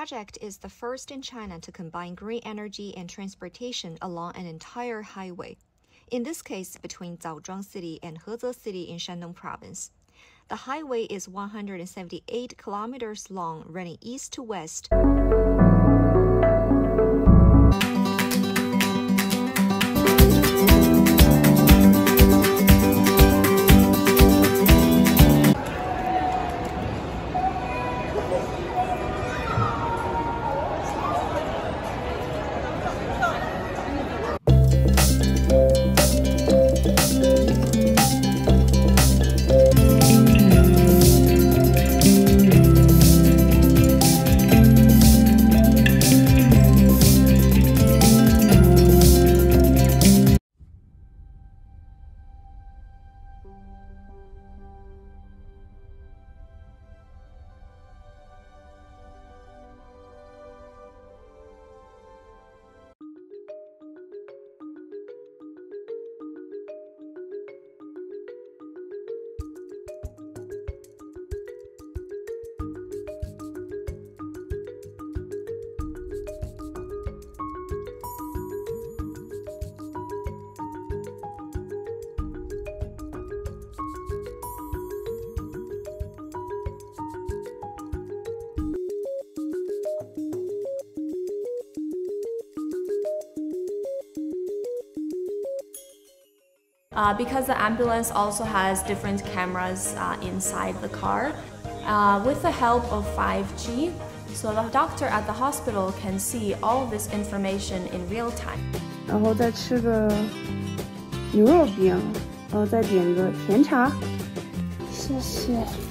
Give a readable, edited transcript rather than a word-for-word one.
project is the first in China to combine green energy and transportation along an entire highway, in this case between Zaozhuang City and Heze City in Shandong Province. The highway is 178 kilometers long, running east to west. Because the ambulance also has different cameras inside the car, with the help of 5G, so the doctor at the hospital can see all this information in real time. 然后再吃个牛肉饼，然后再点个甜茶，谢谢。